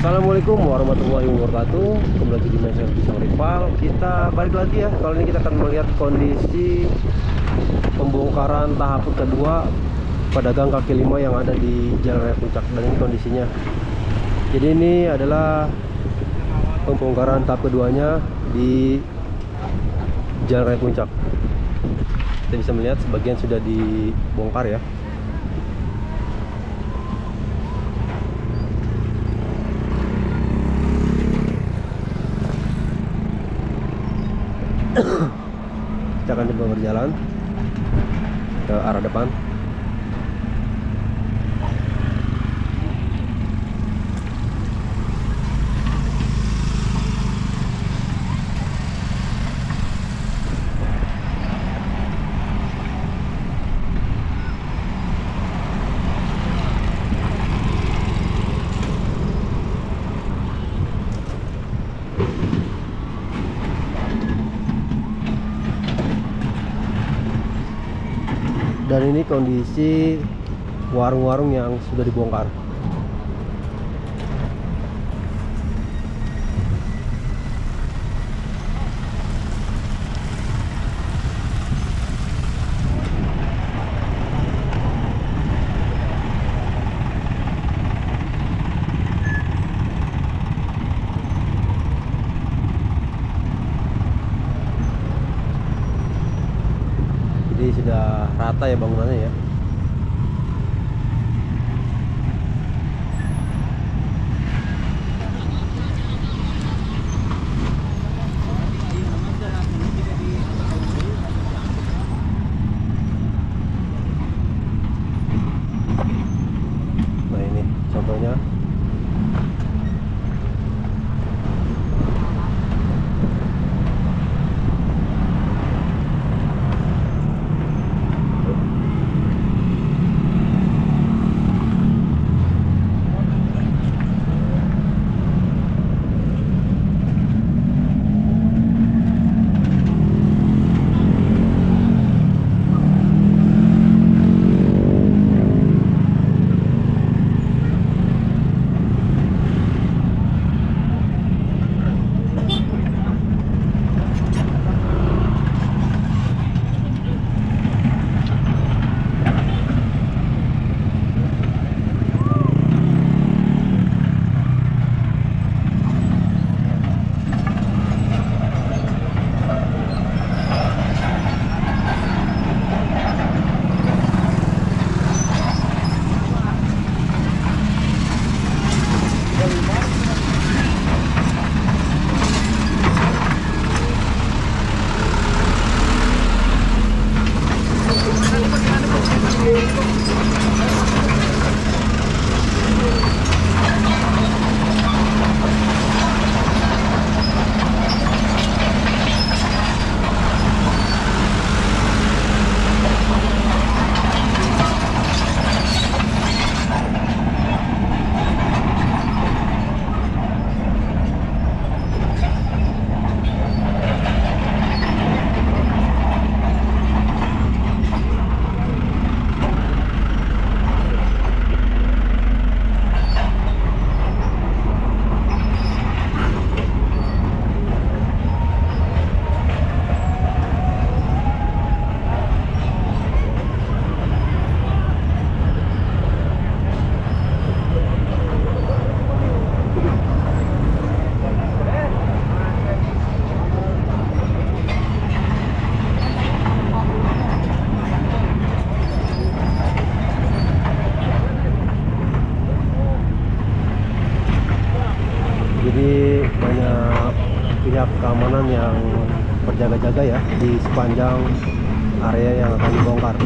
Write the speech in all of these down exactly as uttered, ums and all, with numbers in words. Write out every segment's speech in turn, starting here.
Assalamualaikum warahmatullahi wabarakatuh. Kembali lagi di channel Pisang Rival. Kita balik lagi ya. Kali ini kita akan melihat kondisi pembongkaran tahap kedua pedagang kaki lima yang ada di Jalan Raya Puncak. Dan ini kondisinya. Jadi ini adalah pembongkaran tahap keduanya di Jalan Raya Puncak. Kita bisa melihat sebagian sudah dibongkar ya. Kita akan coba berjalan ke arah depan. Dan ini kondisi warung-warung yang sudah dibongkar. Jadi sudah rata ya bangunannya ya. Nah ini contohnya. Jadi banyak pihak keamanan yang berjaga-jaga ya di sepanjang area yang akan dibongkar.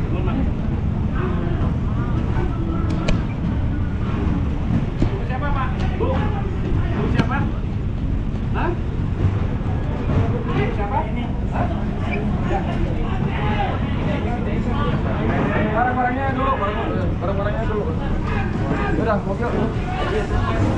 Siapa Pak? Bu? Bu siapa? Hah? Siapa? Ini. Barang-barangnya dulu, barang-barangnya dulu. Udah, mobil.